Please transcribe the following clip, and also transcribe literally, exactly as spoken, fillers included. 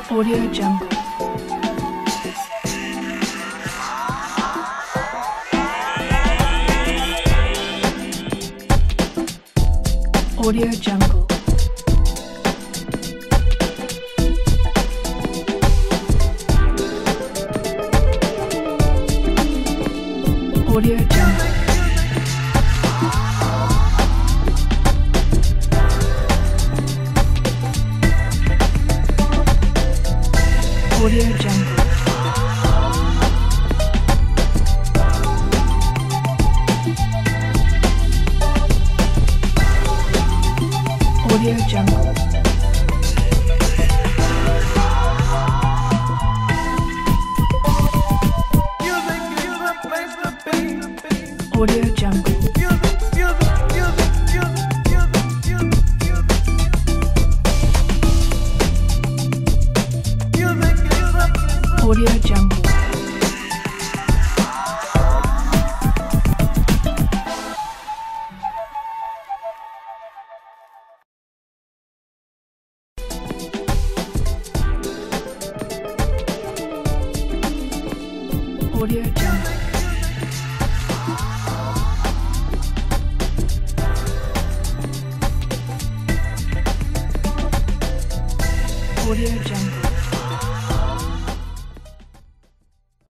Audio Jungle. Audio Jungle. Audio Jungle. Audio Jungle. Audio Jungle. Audio Jungle. Audio Jungle. Audio Jungle. Audio Jungle.